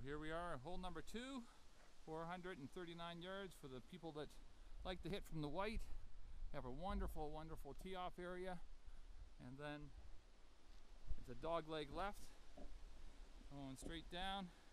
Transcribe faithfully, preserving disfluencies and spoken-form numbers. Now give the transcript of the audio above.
here we are, hole number two, four hundred thirty-nine yards for the people that like to hit from the white. Have a wonderful, wonderful tee-off area, and then it's a dog leg left, going straight down.